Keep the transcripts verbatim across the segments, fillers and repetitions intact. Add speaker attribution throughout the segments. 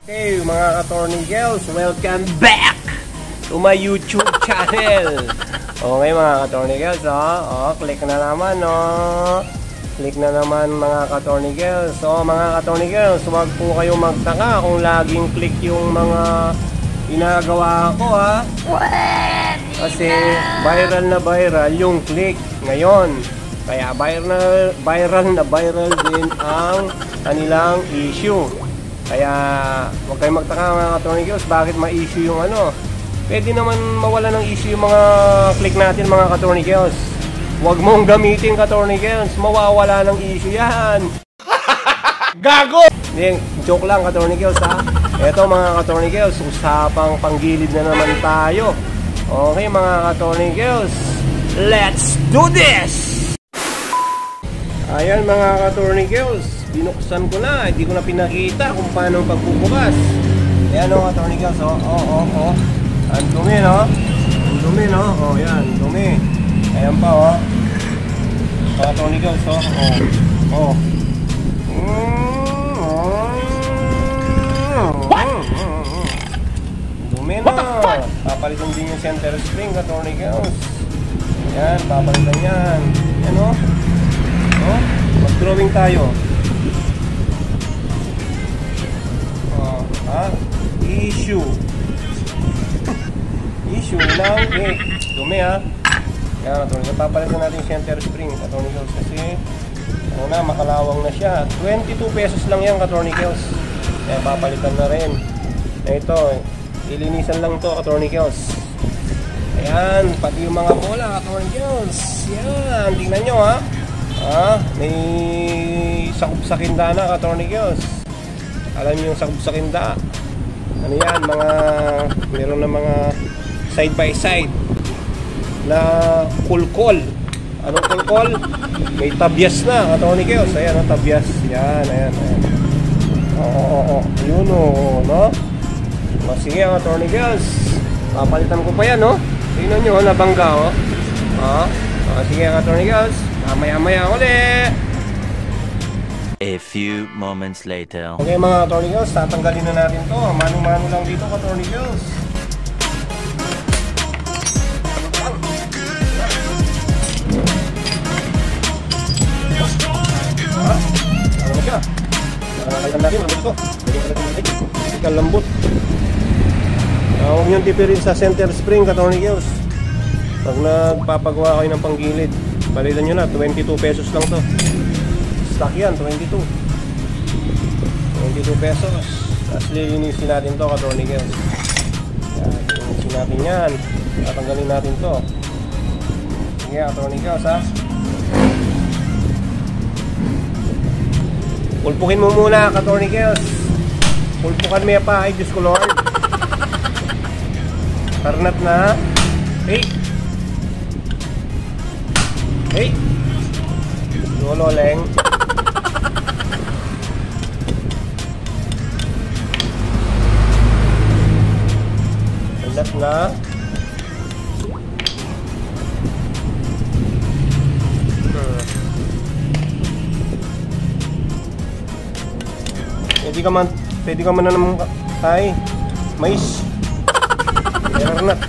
Speaker 1: Okay, mga ka-Tornigels, welcome back to my YouTube channel. Okay mga ka-Tornigels, oh, oh, click na naman, oh. Click na naman mga ka-Tornigels. So mga ka-Tornigels, huwag po kayong magtaka kung laging click yung mga ginagawa ko, ha. Kasi viral na viral yung click ngayon. Kaya viral na viral, na viral din ang kanilang issue. Kaya huwag kayong magtaka mga ka-Tornigels, bakit ma-issue yung ano. Pwede naman mawala ng issue yung mga click natin mga ka-Tornigels. Huwag mong gamitin ka-Tornigels, mawawala ng issue yan. Gago! Hindi, joke lang ka-Tornigels, ha. Eto mga ka-Tornigels, usapang panggilid na naman tayo. Okay mga ka-Tornigels, let's do this! Ayan mga ka-Tornigels, binuksan ko na, hindi ko na pinakita kung paano pagbubukas. Ayan o ka-Tornigels, oh, oh, oh, oh. Ang dumi, no? Ang dumi, no? Oh, yan, dumi. Ayan pa, oh. Ka-Tornigels, oh, oh, oh. Dumi na. Papalitan din yung center spring, ka-Tornigels. Ayan, papalitan yan. Ayan, oh. Oh, mag-drawing tayo. Oh, ha? Issue. Issue lang, eh. Dumi, ha? Kaya, Tornigels, papalitan natin yung center spring, ka-Tornigels, kasi ano na, makalawang na siya. twenty-two pesos lang yan, ka-Tornigels. Kaya papalitan na rin. Ito, ilinisan lang to, ka-Tornigels. Ayan, pati yung mga bola, ka-Tornigels. Yan, tingnan nyo, ha? Ah, may sakop sa kinda na, ka-Tornigels. Alam niyo yung sakop sa kinda. Ano yan, mga meron na mga side by side na kulkol. Anong kulkol? May tabyas na, ka-Tornigels. Ayan, oh, tabyas. Yan, ayan, ayan. Oo, oo, oo. Yun, oh, no? O, sige, ka-Tornigels. Papalitan ko pa yan, no? Tingnan nyo, nabangga, oh. Ah, o, sige, ka-Tornigels. Maya-maya ulit.
Speaker 2: A few moments later.
Speaker 1: Okay mga ka-Tornigels, tatanggalin na natin to. Mano-mano lang dito, ka-Tornigels. Ah, ano na siya? Nakakailan natin, lambot ito. Ikal lambot. Huwag niyong tipirin sa center spring, ka-Tornigels. Pag nagpapagawa kayo ng panggilid, palitan nyo na, twenty-two pesos lang to. Stock yan, twenty-two. twenty-two pesos. Tapos lilinisin natin to, ka-Tornigels. Yan, lilinisin natin yan. Tatanggalin natin to. Sige, ka-Tornigels, ha. Pulpukin mo muna, ka-Tornigels. Pulpukan mo pa, ay Diyos ko Lord. Karnat na. Hey! Hey! Lololeng. Landat na. Hmm. Pwede ka man, pwede ka man na naman, ay, mais. Meron na.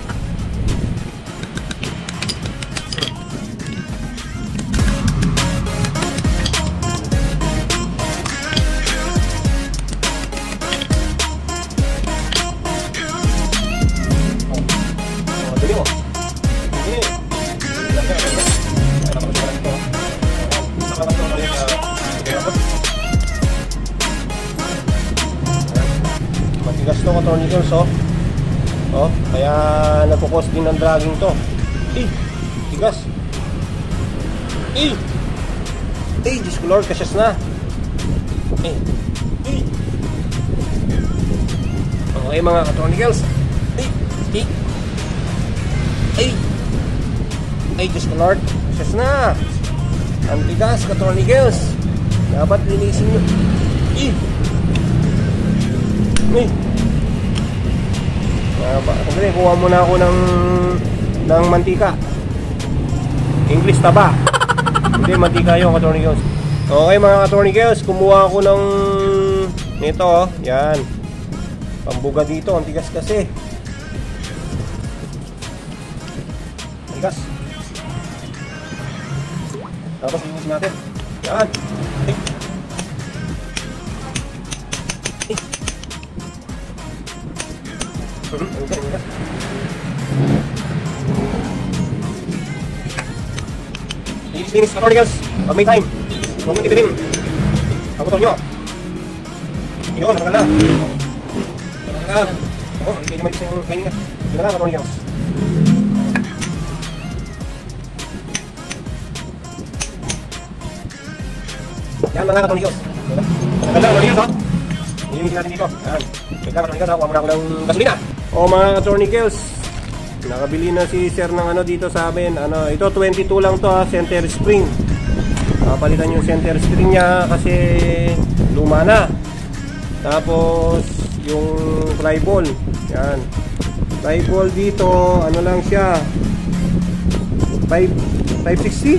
Speaker 1: Matigas to, ka-Tornigels, oh. Oh, kaya nagkukos din ng dragging to. Eh, tigas. Eh, eh, Diyos ko Lord, kasyas na. Eh, eh. Okay mga ka-Tornigels. Eh, eh. Eh, eh, Diyos ko Lord, kasyas na. Ang tigas, ka-Tornigels. Dapat linisin nyo. Eh, eh. Sandali, kuha muna ako ng ng mantika. English taba. Hindi, mantika yun, ka-Tornigels. Okay mga ka-Tornigels, kumuha ako ng nito, oh. Yan. Pambuga dito, ang tigas kasi. Tigas. Tapos linisin natin. Yan. Okay. Linis-linis ka, Tornicals. Pag may time. Huwag mong itilim. Pagputol nyo. Yun, nakala. Nakala. Oo, hindi kayo malis yung kainin nga. Yun na lang, Tornicals. Yan mga Tornicals. Nakala, Tornicals, o. Nilinisin natin dito. Yan. Wait lang, Tornicals, ha. Kuha muna ako ng gasolina. O mga Tornicals, nakabili na si sir ng ano dito sa amin. Ano, ito twenty-two lang to ha, center spring. Papalitan yung center spring niya kasi luma na. Tapos yung fly ball. Yan. Fly ball dito, ano lang siya. five sixty.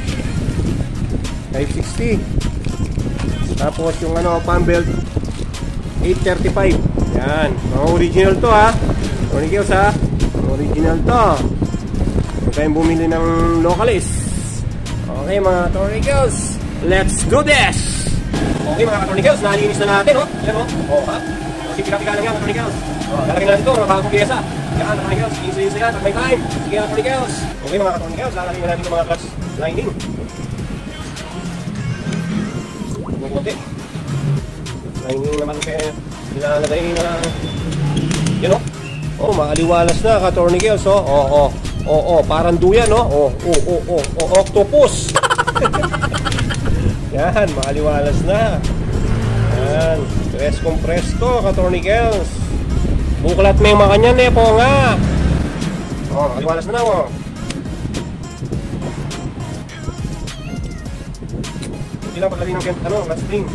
Speaker 1: five sixty. Tapos yung ano, palm belt eight thirty-five. Yan, mga original to ha. Tornicals ha. Original to. Huwag kayong bumili ng localist. Okay mga Tornicals, let's do this! Okay mga Tornicals, nalinis na natin, oh. Yan, oh. Oh, ha? Kasi pika-pika lang yan, Tornicals. Oh, lalagyan natin ito, mga bagong pyesa. Yan, Tornicals, easy-easy yan, pag may time. Sige mga Tornicals. Okay mga Tornicals, lalagyan natin ito mga clutch lining. Huwag konti. Lining naman kaya nilalagay na... Yan, oh. Oh, maaliwalas na ka Tornicals, oh. Oh, oh. Oh, oh, parang duyan, oh. Oh, oh, oh, oh, oh, octopus. Yan, maaliwalas na. Yan, tres compresto ka Tornicals. Buklat may mga kanyan, eh, po nga. Oh, maaliwalas na, oh. Hindi lang paglagay ng ano, last spring.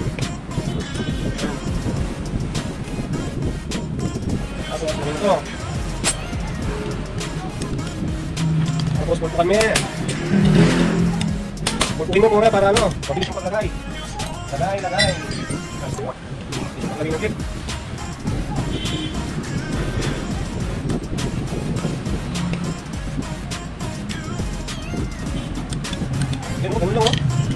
Speaker 1: Tapos, ito. Tapos, pulpo kami. Pulpuin mo muna para ano, mabilis yung paglagay. Lagay, lagay. Lagay ng clip. Yan, ganun lang, oh.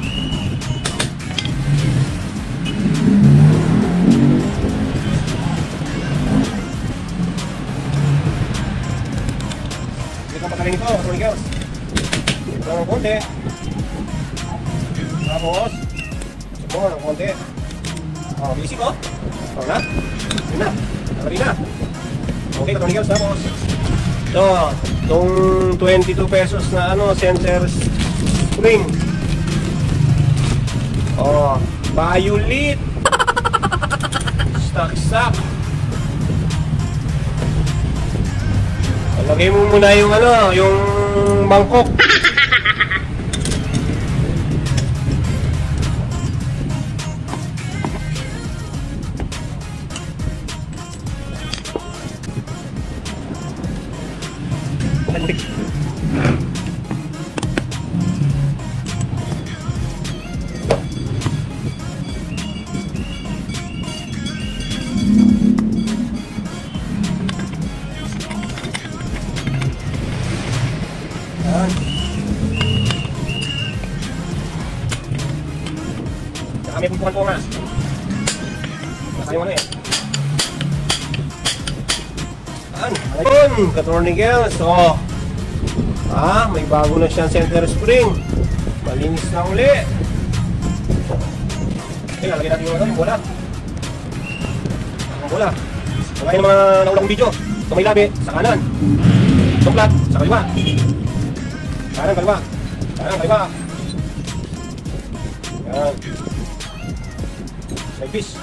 Speaker 1: Pagkaling ito, Tornicals. Ito ng konti. Tapos ito ng konti. Oh, basic oh. Oh na. Yun na. Nakali na. Okay, Tornicals. Tapos ito, itong twenty-two pesos na ano, center spring. Oh, violet. Stock stock. Lagay mo muna yung ano, yung mangkok. Balik. Kami pumpukan po nga. Nakayo ano eh. Yan. Ayun, ka-Tornicals. Oh. Ah, may bago na siyang center spring. Malinis na uli. Okay, lalagyan natin yung, yung bola. Yung bola. Kung mga naulang video, kung may labi, sa kanan. Suklat, sa kaliwa. Kanan, kaliwa. Kanan, kaliwa. Yan. May fish.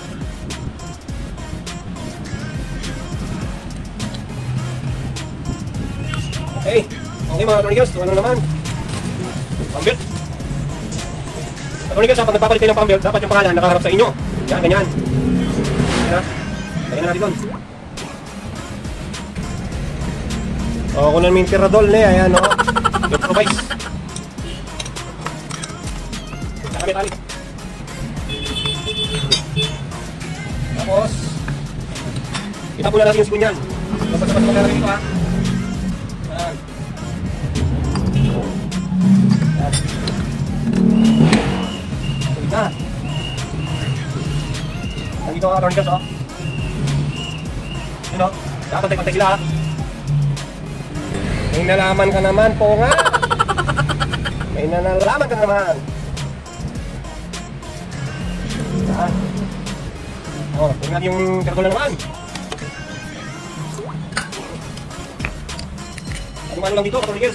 Speaker 1: Okay. Okay mga Tornicals, ito ano naman? Pambelt. Tornicals, kapag nagpapalit kayo ng pambelt, dapat yung pangalan nakaharap sa inyo. Yan, ganyan. Yan na. Ganyan na natin doon. O, kung namin tiradol na yan, ayan o. Improvise. Nakamit alit. Tapos Itapo na natin yung spoon yan. Basta-basta maglalagay ito ha. Yan. Yan. Ito na. Nandito ka, Atty. Girls, oh. Yun, oh. Kakantay-kantay sila ha. May nalaman ka naman po nga. May nalaman ka naman. Yan. Oh, tingnan natin yung kartol na naman. Ano lang dito, Atty. Girls.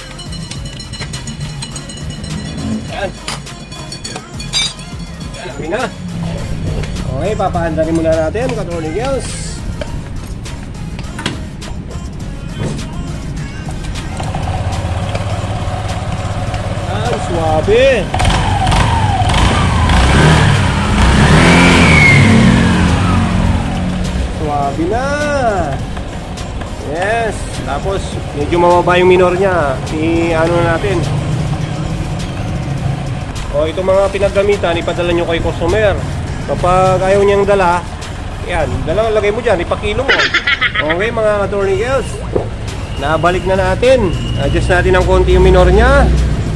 Speaker 1: Yan. Yan, amin na. Okay, papaandarin muna natin, Atty. Girls. Yan, suwabe. Suwabe na. Yes. Tapos, medyo mababa yung minor niya. I-ano na natin. O, itong mga pinaggamitan, ipadala nyo kay customer. Kapag ayaw niyang dala, yan, dala, lagay mo dyan, ipakilo mo. Okay, mga Atty. Girls. Nabalik na natin. Adjust natin ng konti yung minor niya.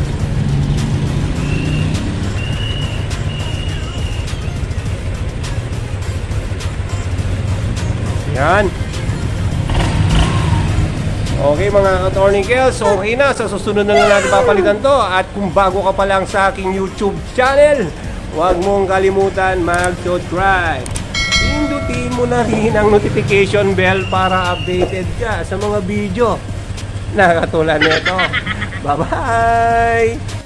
Speaker 1: Yan. Okay mga Atty. Girls, okay na. Sa susunod na lang natin papalitan to. At kung bago ka pa lang sa aking YouTube channel, huwag mong kalimutan mag-subscribe. Pindutin mo na rin ang notification bell para updated ka sa mga video na katulad nito. Bye-bye!